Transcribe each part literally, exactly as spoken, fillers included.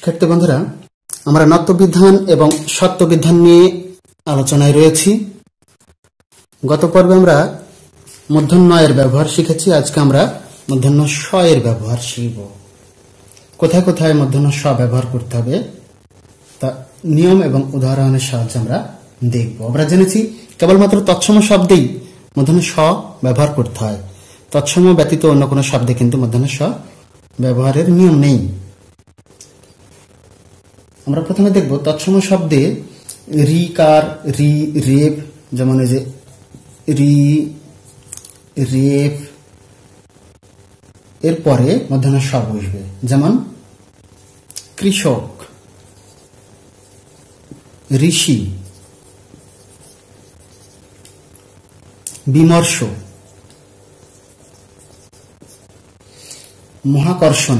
শিক্ষার্থী বন্ধুরা, আমরা নত্যবিধান এবং সত্যবিধান নিয়ে আলোচনায় রয়েছি। গত পর্বে আমরা মূর্ধন্য এর ব্যবহার শিখেছি। আজকে আমরা মূর্ধন্য স এর ব্যবহার শিখব। কোথায় কোথায় মূর্ধন্য স ব্যবহার করতে হবে তা নিয়ম এবং উদাহরণের সাহায্যে আমরা দেখব। আমরা জেনেছি কেবলমাত্র তৎসম শব্দেই মূর্ধন্য স ব্যবহার করতে হয়। তৎসম ব্যতীত অন্য কোনো শব্দে কিন্তু মূর্ধন্য স ব্যবহারের নিয়ম নেই। আমরা প্রথমে দেখব তৎসম শব্দে রি কার, রি রেপ, যেমন এই যে রি রেপ এরপরে মূর্ধন্য স বসবে, যেমন কৃষক, ঋষি, বিমর্ষ, মহাকর্ষণ,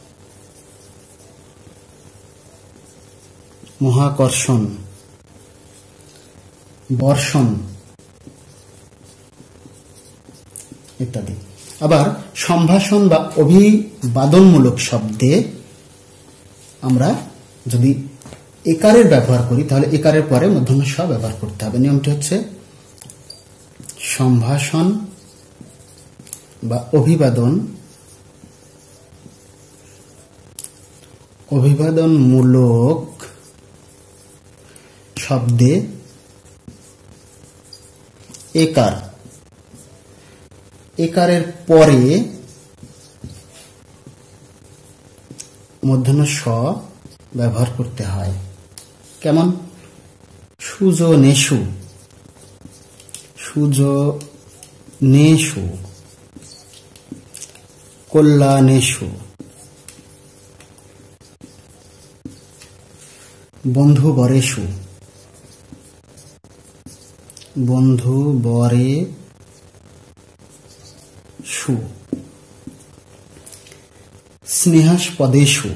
মহাকর্ষণ, বর্ষণ ইত্যাদি। আবার সম্ভাষণ বা অভিবাদনমূলক শব্দে আমরা যদি একারের ব্যবহার করি তাহলে একারের পরে মূর্ধন্য স ব্যবহার করতে হবে। নিয়মটি হচ্ছে সম্ভাষণ বা অভিবাদন অভিবাদনমূলক শব্দে একার একারের পরে মূর্ধন্য স ব্যবহার করতে হয়। কেমন? সুজনেষু, সুজনেষু, কল্যাণেষু, বন্ধুবরেষু, বন্ধুবরেষু, স্নেহাস্পদেষু,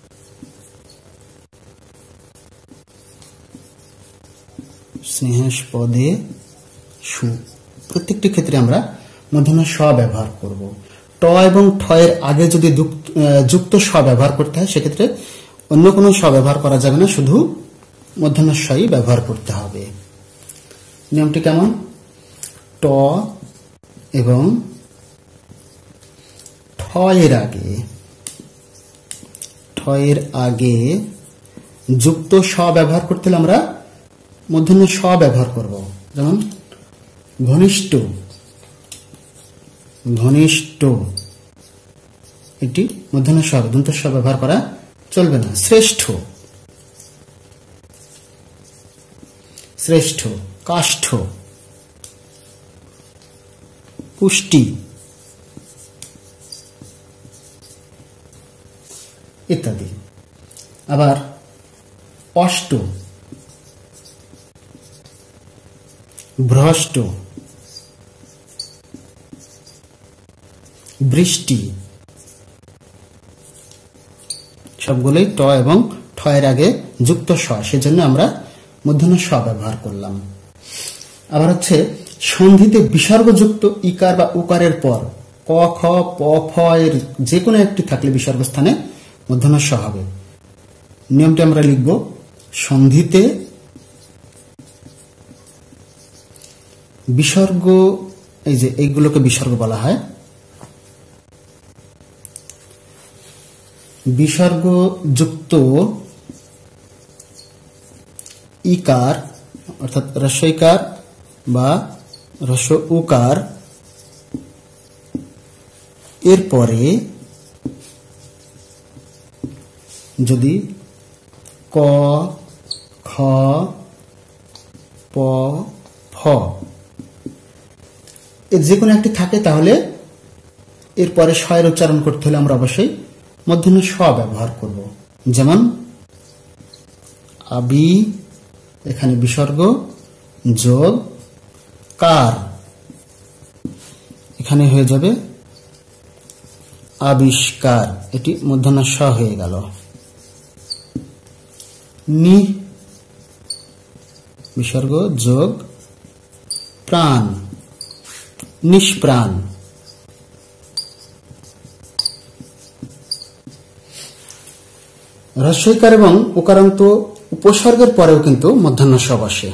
স্নেহাস্পদেষু। প্রত্যেকটি ক্ষেত্রে আমরা মূর্ধন্য স ব্যবহার করব। ট এবং ঠ এর আগে যদি যুক্ত স ব্যবহার করতে হয় সেক্ষেত্রে অন্য কোনো স ব্যবহার করা যাবে না, শুধু মূর্ধন্য সই ব্যবহার করতে হবে। নিয়মটি কেমন? ট এবং ঠ এর আগে ঠ এর আগে যুক্ত স ব্যবহার করতে হলে আমরা মূর্ধন্য স ব্যবহার করব। যেমন ঘনিষ্ঠ, ঘনিষ্ঠ, এটি মূর্ধন্য স, দন্ত স ব্যবহার করা চলবে না। শ্রেষ্ঠ, শ্রেষ্ঠ, কাষ্ঠ, পুষ্টি ইত্যাদি। আবার অষ্ট, ভ্রষ্ট, বৃষ্টি, সবগুলোই ট এবং ঠ এর আগে যুক্ত স, সেজন্য আমরা মূর্ধন্য স ব্যবহার করলাম। আবার হচ্ছে সন্ধিতে বিসর্গযুক্ত ইকার বা উকারের পর ক, খ, প, ফ এর যে কোনো একটি থাকলে বিসর্গ স্থানে মূর্ধন্য স হবে। নিয়মটি আমরা লিখব সন্ধিতে বিসর্গ, এই যে এইগুলোকে বিসর্গ বলা হয়, বিসর্গ যুক্ত ইকার অর্থাৎ হ্রস্বইকার বা হ্রস্ব উকার এরপরে যদি ক, খ, প, ফ এর যে কোনো একটি থাকে তাহলে এরপরে স এর উচ্চারণ করতে হলে আমরা অবশ্যই মূর্ধন্য স ব্যবহার করব। যেমন আবি, এখানে বিসর্গ যোগ কার, এখানে হয়ে যাবে আবিষ্কার, এটি মূর্ধন্য স হয়ে গেল। নি, বিসর্গ যোগ প্রাণ, নিষ্প্রাণ। হ্রস্বইকার এবং উকারান্ত উপসর্গের পরেও কিন্তু মধ্যাহ্ন স বসে।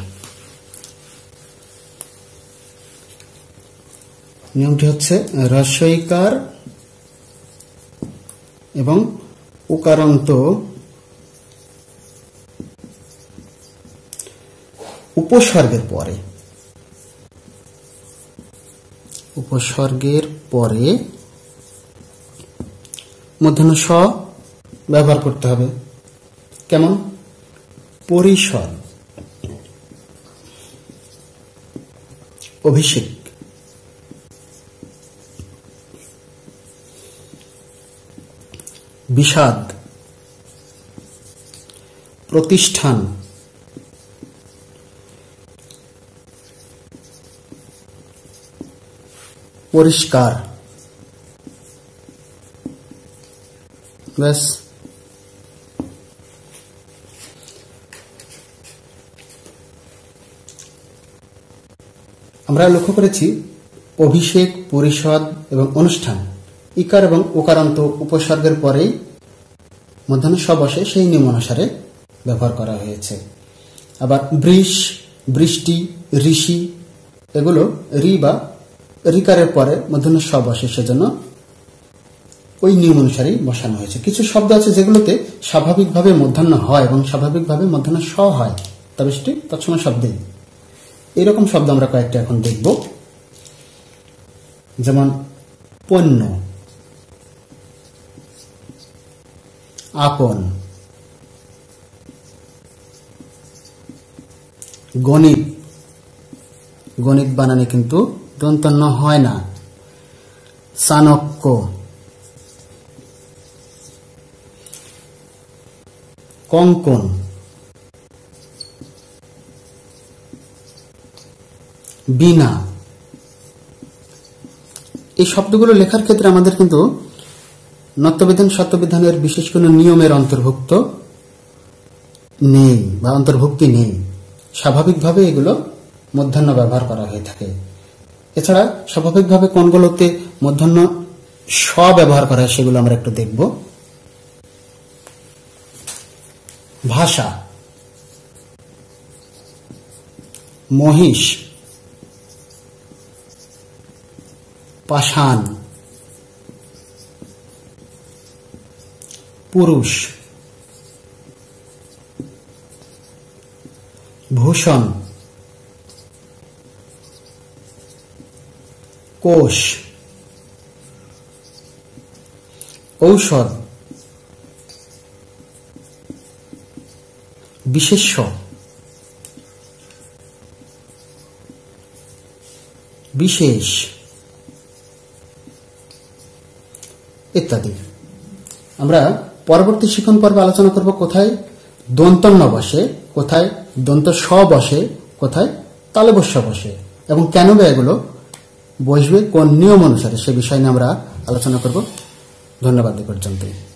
নিয়মটি হচ্ছে হ্রস্বইকার এবং উকারান্ত উপসর্গের পরে উপসর্গের পরে মধ্যাহ্ন স ব্যবহার করতে হবে। কেমন? পরিষদ, অভিষেক, বিষাদ, প্রতিষ্ঠান, পরিষ্কার। ব্যাস। আমরা লক্ষ্য করেছি অভিষেক, পরিষদ এবং অনুষ্ঠান ইকার এবং উকারান্ত উপসর্গের পরেই মধ্যাহ্ন স বসে, সেই নিয়ম অনুসারে ব্যবহার করা হয়েছে। আবার বৃষ, বৃষ্টি, ঋষি এগুলো রি বা রিকারের পরে মধ্যাহ্ন স বসে, সেজন্য ওই নিয়ম অনুসারেই বসানো হয়েছে। কিছু শব্দ আছে যেগুলোতে স্বাভাবিকভাবে মধ্যাহ্ন হয় এবং স্বাভাবিকভাবে মধ্যাহ্ন স হয়, তবে সেটি তৎসময় শব্দে। এরকম শব্দ আমরা কয়েকটা এখন দেখব, যেমন পণ্য, আপন, গণিত। গণিত বানানে কিন্তু দন্তন্য হয় না। চাণক্য, কঙ্কন, বীণা। এই শব্দগুলো লেখার ক্ষেত্রে আমাদের কিন্তু নত্যবিধান সত্যবিধানের বিশেষ কোনো নিয়মের অন্তর্ভুক্ত নেই বা অন্তর্ভুক্তি নেই। স্বাভাবিকভাবে এগুলো মধ্যাহ্ন ব্যবহার করা হয়ে থাকে। এছাড়া স্বাভাবিকভাবে কোনগুলোতে মধ্যাহ্ন স ব্যবহার করা হয় সেগুলো আমরা একটু দেখব। ভাষা, মহিষ, পাষাণ, পুরুষ, ভূষণ, কোষ, ঔষধ, বিশেষ্য, বিশেষ ইত্যাদি। আমরা পরবর্তী শিক্ষণ পর্বে আলোচনা করব কোথায় দন্তন্য বসে, কোথায় দন্ত স বসে, কোথায় তালবস্য বসে এবং কেন বা এগুলো বসবে কোন নিয়ম অনুসারে, সে বিষয় নিয়ে আমরা আলোচনা করব। ধন্যবাদ এ পর্যন্ত।